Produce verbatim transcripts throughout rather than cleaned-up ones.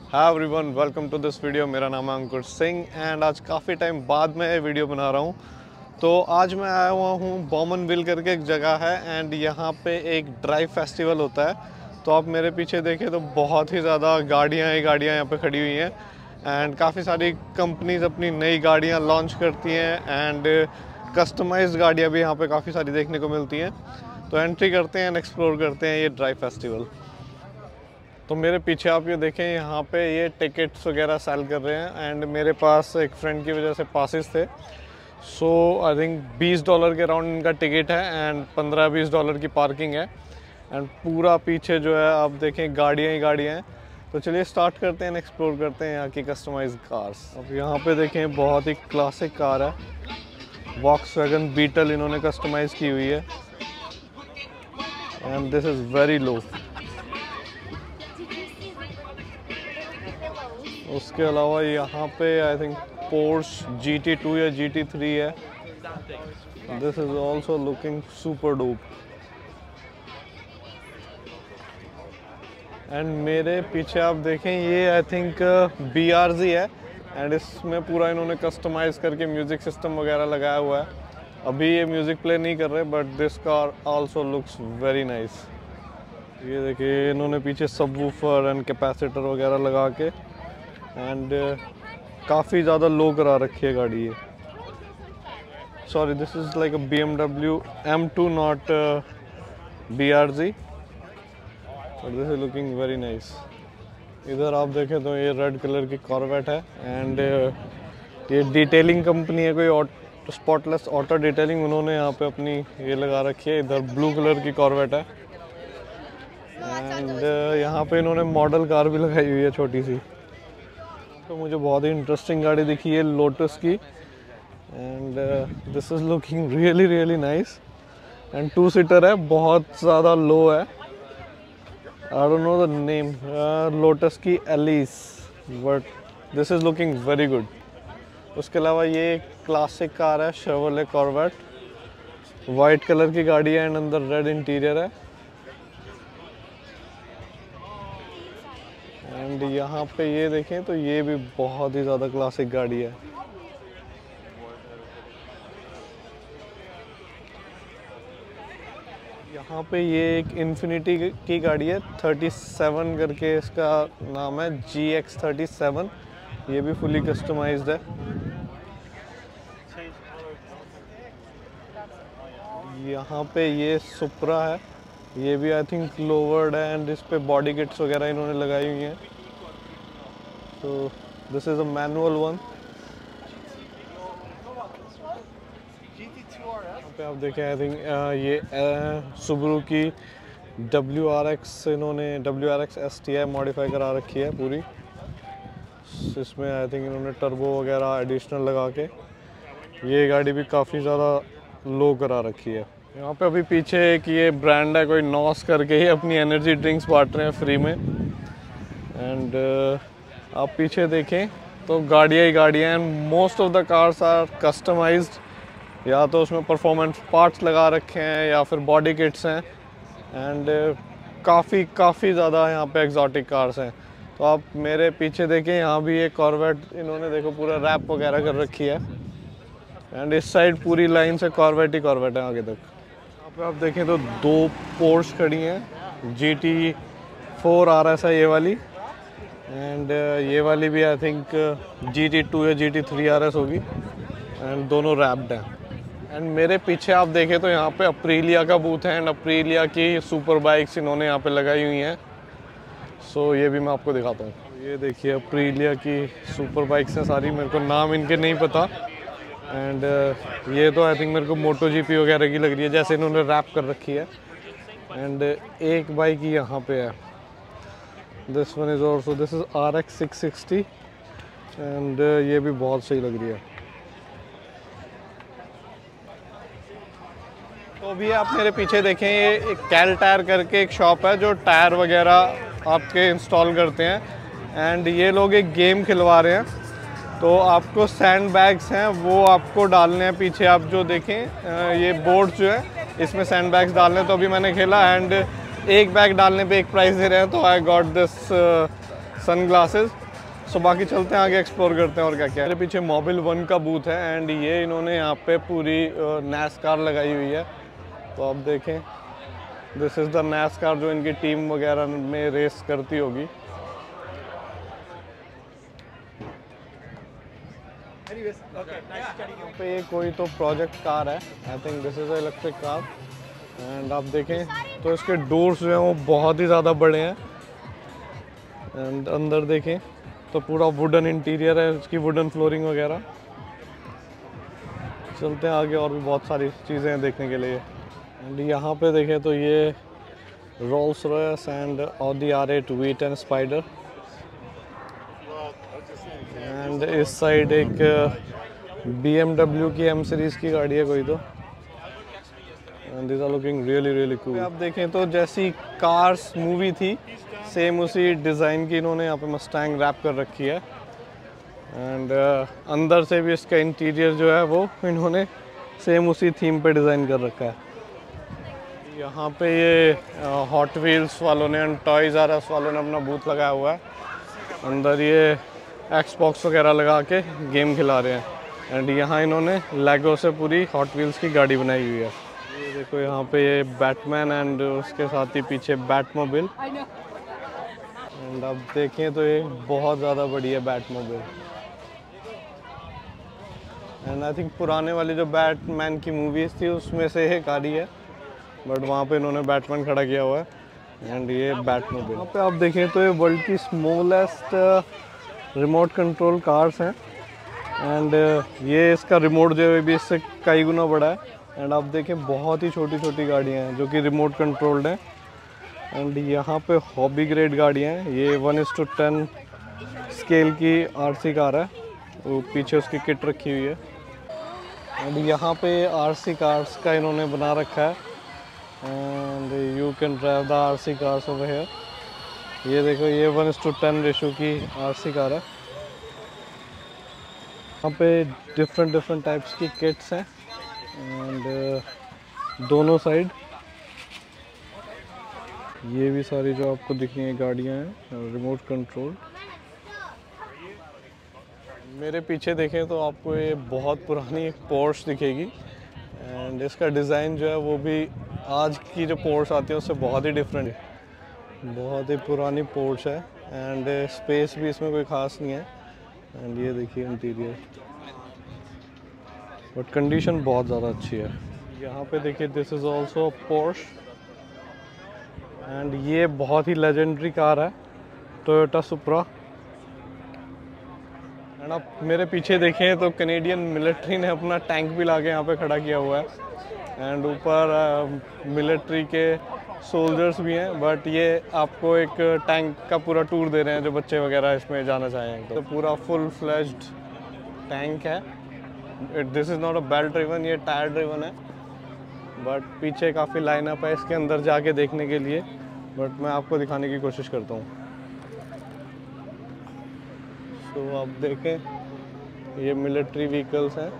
Hi everyone, welcome to this video. मेरा नाम है अंकुर सिंह एंड आज काफ़ी टाइम बाद मैं ये वीडियो बना रहा हूँ। तो आज मैं आया हुआ हूँ बॉमनविल करके एक जगह है एंड यहाँ पे एक ड्राइव फेस्टिवल होता है। तो आप मेरे पीछे देखें तो बहुत ही ज़्यादा गाड़ियाँ ही गाड़ियाँ यहाँ पे खड़ी हुई हैं एंड काफ़ी सारी कंपनीज अपनी नई गाड़ियाँ लॉन्च करती हैं एंड कस्टमाइज्ड गाड़ियाँ भी यहाँ पे काफ़ी सारी देखने को मिलती हैं। तो एंट्री करते हैं एंड एक्सप्लोर करते हैं ये ड्राइव फेस्टिवल। तो मेरे पीछे आप ये देखें, यहाँ पे ये टिकट्स वगैरह सेल कर रहे हैं एंड मेरे पास एक फ्रेंड की वजह से पासेस थे। सो आई थिंक बीस डॉलर के अराउंड इनका टिकट है एंड पंद्रह बीस डॉलर की पार्किंग है एंड पूरा पीछे जो है आप देखें गाड़ियाँ ही गाड़ियाँ हैं। तो चलिए स्टार्ट करते हैं, एक्सप्लोर करते हैं यहाँ की कस्टमाइज्ड कार्स। अब यहाँ पे देखें बहुत ही क्लासिक कार है, वॉक्सवैगन बीटल इन्होंने कस्टमाइज़ की हुई है and this is very low. उसके अलावा यहाँ पे I think Porsche G T two या जी टी थ्री है। This is also looking super dope. And मेरे पीछे आप देखें ये I think B R Z है एंड इसमें पूरा इन्होंने कस्टमाइज करके म्यूज़िक सिस्टम वगैरह लगाया हुआ है। अभी ये म्यूज़िक प्ले नहीं कर रहे but this car also looks very nice. ये देखिए इन्होंने पीछे सबवूफर एंड कैपेसिटर वगैरह लगा के एंड uh, काफ़ी ज़्यादा लो करा रखी है गाड़ी ये। Sorry, this is like a B M W M two not B R Z but this is looking very nice. इधर आप देखें तो ये रेड कलर की कॉर्वेट है एंड uh, ये डिटेलिंग कंपनी है, कोई स्पॉटलेस ऑटो डिटेलिंग, उन्होंने यहाँ पे अपनी ये लगा रखी है। इधर ब्लू कलर की कॉर्वेट है एंड uh, यहाँ पे इन्होंने मॉडल कार भी लगाई हुई है छोटी सी। तो मुझे बहुत ही इंटरेस्टिंग गाड़ी दिखी है लोटस की and this is looking really really nice and two seater है, बहुत ज़्यादा लो है। I don't know the name, Lotus की Elise, but this is looking very good. उसके अलावा ये क्लासिक कार है शेवरले कॉर्वेट, वाइट कलर की गाड़ी है एंड अंदर रेड इंटीरियर है। एंड यहाँ पे ये देखें तो ये भी बहुत ही ज़्यादा क्लासिक गाड़ी है। यहाँ पे ये एक इन्फिनिटी की गाड़ी है, थर्टी सेवन करके इसका नाम है, जी एक्स थर्टी सेवन। ये भी फुली कस्टमाइज्ड है। यहाँ पे ये सुप्रा है, ये भी आई थिंक लोवर्ड है एंड इस पे बॉडी किट्स वगैरह इन्होंने लगाई हुई हैं। तो this is a manual one. यहाँ पे आप देखें आई थिंक ये सुबरू की डब्ल्यू आर एक्स, इन्होंने W R X S T I modify करा रखी है पूरी। इसमें आई थिंक इन्होंने टर्बो वगैरह एडिशनल लगा के ये गाड़ी भी काफ़ी ज़्यादा लो करा रखी है। यहाँ पे अभी पीछे एक ये ब्रांड है कोई नॉस करके ही अपनी एनर्जी ड्रिंक्स बांट रहे हैं फ्री में एंड uh, आप पीछे देखें तो गाड़ियाँ ही गाड़ियाँ हैं। Most of the cars are customized, या तो उसमें परफॉर्मेंस पार्ट्स लगा रखे हैं या फिर बॉडी किट्स हैं एंड uh, काफ़ी काफ़ी ज़्यादा यहाँ पे एग्जॉटिक कार्स हैं। तो आप मेरे पीछे देखें, यहाँ भी एक कॉर्वेट इन्होंने देखो पूरा रैप वगैरह कर रखी है एंड इस साइड पूरी लाइन से कॉर्वेट ही कॉर्वेट है आगे तक। यहाँ पे आप देखें तो दो पोर्श खड़ी हैं, G T four R S है ये वाली एंड uh, ये वाली भी I think G T two या G T three R S होगी एंड दोनों रैप्ड हैं। एंड मेरे पीछे आप देखें तो यहाँ पे अप्रीलिया का बूथ है एंड अप्रीलिया की सुपर बाइक्स इन्होंने यहाँ पे लगाई हुई हैं। सो so, ये भी मैं आपको दिखाता हूँ। ये देखिए अप्रीलिया की सुपर बाइक्स हैं सारी, मेरे को नाम इनके नहीं पता एंड uh, ये तो आई थिंक मेरे को मोटो जी पी वगैरह की लग रही है, जैसे इन्होंने रैप कर रखी है। एंड uh, एक बाइक यहाँ पे है, this one is also, this is R X six sixty and ये भी बहुत सही लग रही है। तो अभी आप मेरे पीछे देखें, ये एक कैल टायर करके एक शॉप है जो टायर वगैरह आपके इंस्टॉल करते हैं एंड ये लोग एक गेम खिलवा रहे हैं। तो आपको सैंड बैग्स हैं वो आपको डालने हैं। पीछे आप जो देखें ये बोर्ड जो है इसमें सैंड बैग्स डालने, तो अभी मैंने खेला एंड एक बैग डालने पे एक प्राइस दे रहे हैं। तो I got this sun glasses. So बाकी चलते हैं आगे, एक्सप्लोर करते हैं और क्या क्या है। मेरे पीछे मोबिल वन का बूथ है एंड ये इन्होंने यहाँ पे पूरी नैस्कार लगाई हुई है। तो आप देखें, दिस इज़ द नैस्कार जो इनकी टीम वगैरह में रेस करती होगी। यहाँ पे ये कोई तो प्रोजेक्ट कार है, I think this is electric car. And आप देखें तो इसके डोर्स जो हैं वो बहुत ही ज़्यादा बड़े हैं। एंड अंदर देखें तो पूरा वुडन इंटीरियर है, इसकी वुडन फ्लोरिंग वगैरह। चलते हैं आगे, और भी बहुत सारी चीज़ें हैं देखने के लिए। एंड यहाँ पे देखें तो ये Rolls Royce and Audi R eight V ten Spyder. And इस साइड एक बी एम डब्ल्यू की एम सीरीज़ की गाड़ी है कोई तो। And these are looking really really cool। आप देखें तो जैसी कार्स मूवी थी सेम उसी डिज़ाइन की इन्होंने यहाँ पे मस्टैंग रैप कर रखी है। एंड uh, अंदर से भी इसका इंटीरियर जो है वो इन्होंने सेम उसी थीम पे डिज़ाइन कर रखा है। यहाँ पे ये हॉट व्हील्स वालों ने एंड टॉयज़ आर अस वालों ने अपना बूथ लगाया हुआ है। अंदर ये एक्सबॉक्स वगैरह लगा के गेम खिला रहे हैं। एंड यहाँ इन्होंने लेगो से पूरी हॉट व्हील्स की गाड़ी बनाई हुई है। ये देखो यहाँ पे ये बैटमैन एंड उसके साथ ही पीछे बैटमोबिल। एंड अब देखें तो ये बहुत ज़्यादा बड़ी है बैटमोबिल। एंड आई थिंक पुराने वाली जो बैटमैन की मूवीज़ थी उसमें से एक आ रही है, बट वहाँ पे इन्होंने बैटमैन खड़ा किया हुआ है। एंड ये बैटमोबिल। यहाँ पे आप देखें तो ये वर्ल्ड की स्मॉलेस्ट रिमोट कंट्रोल कार्स हैं। एंड ये इसका रिमोट जो है भी इससे कई गुना बड़ा है। एंड आप देखें बहुत ही छोटी छोटी गाड़ियाँ हैं जो कि रिमोट कंट्रोल्ड हैं। एंड यहाँ पे हॉबी ग्रेड गाड़ियाँ हैं। ये one is to ten scale की आरसी कार है, वो पीछे उसकी किट रखी हुई है। एंड यहाँ पे आरसी कार्स का इन्होंने बना रखा है। And you can drive the R C cars over here. ये देखो ये one is to ten ratio की आरसी कार है। यहाँ पे डिफरेंट डिफरेंट टाइप्स की किट्स हैं। एंड uh, दोनों साइड ये भी सारी जो आपको दिख रही हैं गाड़ियाँ हैं रिमोट कंट्रोल। मेरे पीछे देखें तो आपको ये बहुत पुरानी एक पोर्श दिखेगी। एंड इसका डिज़ाइन जो है वो भी आज की जो पोर्श आती है उससे बहुत ही डिफरेंट है। बहुत ही पुरानी पोर्श है एंड स्पेस भी इसमें कोई ख़ास नहीं है। एंड ये देखिए इंटीरियर, बट कंडीशन बहुत ज़्यादा अच्छी है। यहाँ पे देखिए this is also Porsche. And ये बहुत ही लेजेंडरी कार है, टोयोटा सुप्रा। एंड आप मेरे पीछे देखें तो कैनेडियन मिलिट्री ने अपना टैंक भी ला के यहाँ पे खड़ा किया हुआ है। एंड ऊपर मिलिट्री के सोल्जर्स भी हैं, बट ये आपको एक टैंक का पूरा टूर दे रहे हैं जो बच्चे वगैरह इसमें जाना चाहें। तो पूरा फुल फ्लेज्ड टैंक है। This is not a belt driven, ये टायर ड्रिवन है। बट पीछे काफ़ी लाइनअप है इसके अंदर जाके देखने के लिए, बट मैं आपको दिखाने की कोशिश करता हूँ। तो so, आप देखें ये मिलिट्री व्हीकल्स हैं।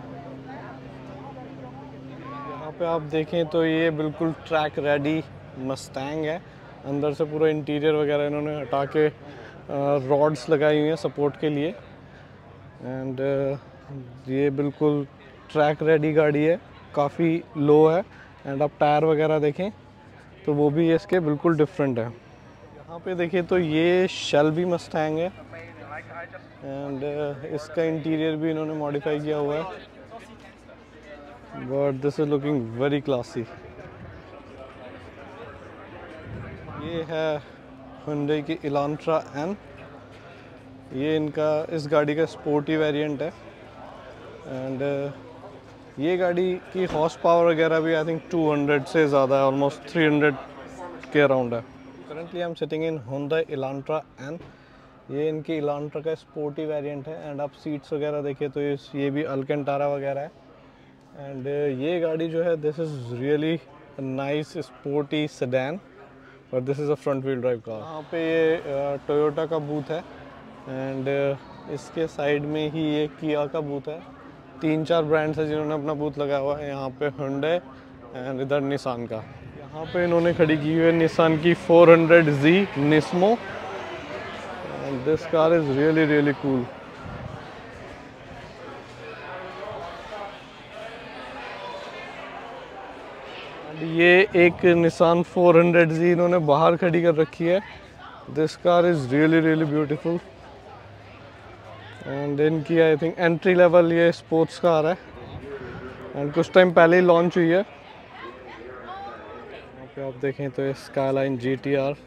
यहाँ पे आप देखें तो ये बिल्कुल ट्रैक रेडी मस्टैंग है। अंदर से पूरा इंटीरियर वगैरह इन्होंने हटा के रॉड्स लगाई हुई हैं सपोर्ट के लिए। एंड ये बिल्कुल ट्रैक रेडी गाड़ी है, काफ़ी लो है। एंड आप टायर वगैरह देखें तो वो भी इसके बिल्कुल डिफरेंट है। यहाँ पे देखिए तो ये शेल्बी मस्टैंग है। एंड uh, इसका इंटीरियर भी इन्होंने मॉडिफाई किया हुआ है, but this is looking very classy. ये है Hyundai की इलांट्रा एन। ये इनका इस गाड़ी का स्पोर्टी वेरिएंट है। एंड uh, ये गाड़ी की हॉर्स पावर वगैरह भी आई थिंक टू हंड्रेड से ज़्यादा है, ऑलमोस्ट थ्री हंड्रेड के अराउंड है। Currently I am sitting in Hyundai Elantra N. ये इनकी इलांट्रा का स्पोर्टी वेरिएंट है। एंड आप सीट्स वगैरह देखें तो इस ये भी अल्केंटारा वगैरह है। एंड ये गाड़ी जो है this is really nice sporty sedan, but this is a front wheel drive car. यहाँ पे ये टोयोटा का बूथ है। एंड इसके साइड में ही ये किया का बूथ है। तीन चार ब्रांड्स हैं जिन्होंने अपना बूथ लगाया हुआ है। यहाँ पे Hyundai एंड इधर निसान का। यहाँ पे इन्होंने खड़ी की हुई है निसान की four hundred Z Nismo. And This car is really really cool. And ये एक Nissan फोर हंड्रेड ज़ी इन्होंने बाहर खड़ी कर रखी है. This car is really really beautiful. And इनकी आई थिंक एंट्री लेवल ये स्पोर्ट्स कार है एंड कुछ टाइम पहले ही लॉन्च हुई है. यहाँ पे आप देखें तो ये स्काईलाइन जी टी आर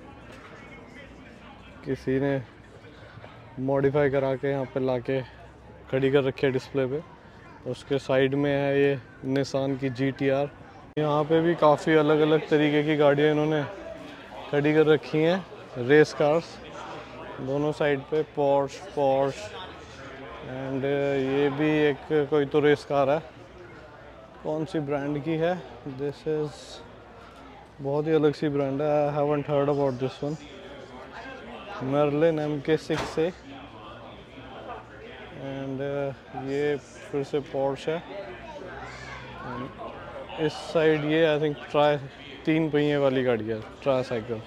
किसी ने मॉडिफाई करा के यहाँ पे लाके खड़ी कर रखी है डिस्प्ले पे. उसके साइड में है ये निसान की जी टी आर. यहाँ पे भी काफ़ी अलग अलग तरीके की गाड़ियाँ इन्होंने खड़ी कर रखी हैं, रेस कार्स दोनों साइड पे. पोर्श पोर्श एंड ये भी एक कोई तो रेस कार है. कौन सी ब्रांड की है? दिस इज़ बहुत ही अलग सी ब्रांड है. I haven't heard about this one. Marlin M K six A. And ये फिर से पोर्श है. And इस साइड ये आई थिंक ट्राई तीन पहिए वाली गाड़ी है, ट्राई साइकिल.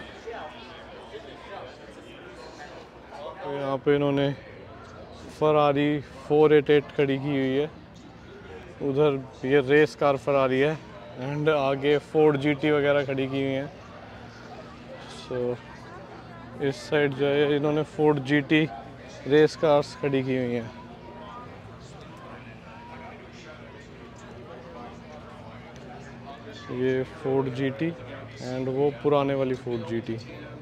तो यहाँ पे इन्होंने फरारी फोर एट एट खड़ी की हुई है. उधर ये रेस कार फरारी है एंड आगे फोर्ड जीटी वगैरह खड़ी की हुई हैं. सो so, इस साइड जो है इन्होंने फोर्ड जीटी रेस कार्स खड़ी की हुई हैं. ये फोर्ड जीटी एंड वो पुराने वाली फोर्ड जीटी.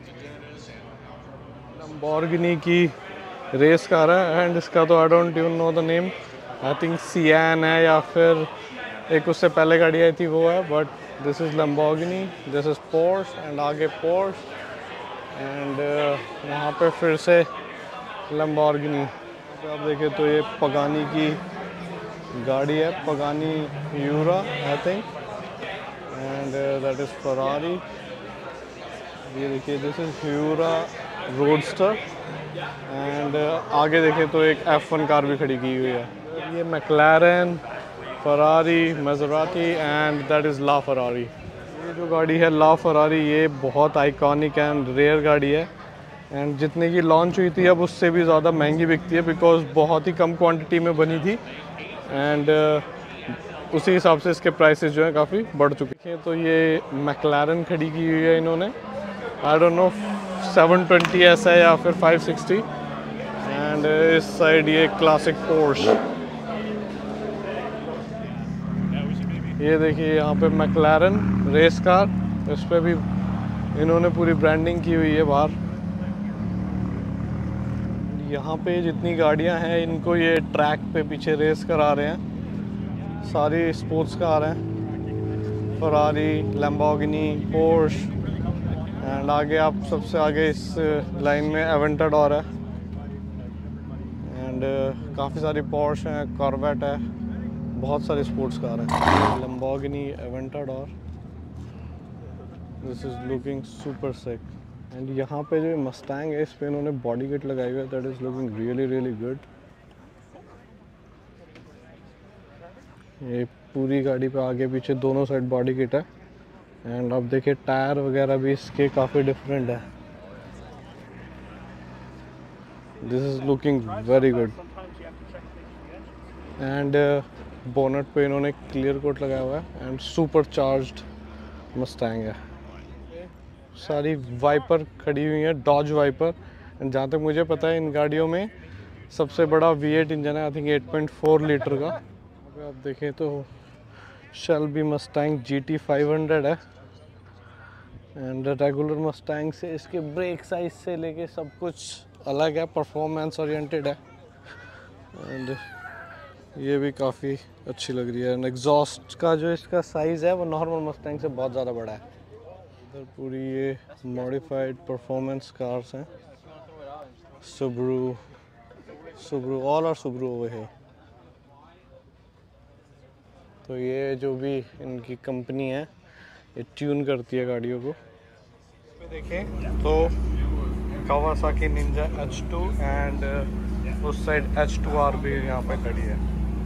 लैम्बोर्गिनी की रेस कार है एंड इसका तो I don't even know the name. I think Sian है या फिर एक उससे पहले गाड़ी आई थी वो है. But this is Lamborghini, this is Porsche and आगे पोर्श एंड यहाँ पे फिर से लैम्बोर्गिनी. आप देखें तो ये पगानी की गाड़ी है, Pagani Huayra I think. And that is Ferrari. ये देखिए this is Huayra Roadster. And uh, आगे देखें तो एक एफ वन कार भी खड़ी की हुई है. ये McLaren, Ferrari, Maserati and that is LaFerrari. ये जो गाड़ी है ला फरारी ये बहुत आइकॉनिक एंड रेयर गाड़ी है एंड जितने की लॉन्च हुई थी अब उससे भी ज़्यादा महंगी बिकती है बिकॉज बहुत ही कम क्वांटिटी में बनी थी एंड uh, उसी हिसाब से इसके प्राइसेस जो हैं काफ़ी बढ़ चुके हैं. तो ये मैक्लारेन खड़ी की हुई है इन्होंने. I don't know seven twenty S है या फिर फाइव सिक्सटी. एंड इस साइड ये क्लासिक पोर्श. ये देखिए यहाँ पे मैक्लारेन रेस कार, इस पे भी इन्होंने पूरी ब्रांडिंग की हुई है बाहर. यहाँ पे जितनी गाड़ियाँ हैं इनको ये ट्रैक पे पीछे रेस करा रहे हैं. सारी स्पोर्ट्स कार हैं, फरारी, लैम्बोर्गिनी, पोर्श एंड आगे आप सबसे आगे इस लाइन में एवेंटाडोर है एंड काफ़ी सारी पोर्श हैं, कॉर्वेट है, बहुत सारी स्पोर्ट्स कार हैं. Lamborghini Aventador. This is looking super sick. And यहाँ पे जो मस्टैंग है इस पे इन्होंने बॉडी किट लगाई हुई है. That is looking really really good. ये पूरी गाड़ी पे आगे पीछे दोनों साइड बॉडी किट है एंड आप देखिए टायर वगैरह भी इसके काफ़ी डिफरेंट है. This is looking very good. And bonnet पे इन्होंने क्लियर कोट लगाया हुआ है एंड सुपर चार्ज्ड मस्टैंग है. सारी वाइपर खड़ी हुई है, डॉज वाइपर. एंड जहाँ तक मुझे पता है इन गाड़ियों में सबसे बड़ा वी एट इंजन है, I think eight point four litre का. अगर आप देखें तो Shelby Mustang G T five hundred है एंड रेगुलर मस्टैंग से इसके ब्रेक साइज से लेके सब कुछ अलग है, परफॉर्मेंस ओरिएंटेड है. एंड ये भी काफ़ी अच्छी लग रही है. एंड एग्जॉस्ट का जो इसका साइज़ है वो नॉर्मल मस्टैंग से बहुत ज़्यादा बड़ा है. इधर पूरी ये मॉडिफाइड परफॉर्मेंस कार्स हैं. Subaru Subaru all are Subaru over है. तो ये जो भी इनकी कंपनी है ये ट्यून करती है गाड़ियों को. देखें तो Kawasaki Ninja H two and उस साइड एच टू आर भी यहाँ पे खड़ी है.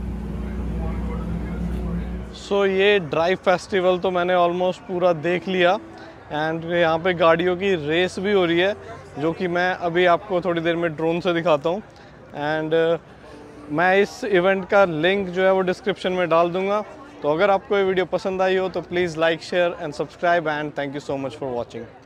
सो so, ये ड्राइव फेस्टिवल तो मैंने ऑलमोस्ट पूरा देख लिया एंड यहाँ पे गाड़ियों की रेस भी हो रही है जो कि मैं अभी आपको थोड़ी देर में ड्रोन से दिखाता हूँ। एंड uh, मैं इस इवेंट का लिंक जो है वो डिस्क्रिप्शन में डाल दूँगा। तो अगर आपको ये वीडियो पसंद आई हो तो please like share and subscribe and thank you so much for watching.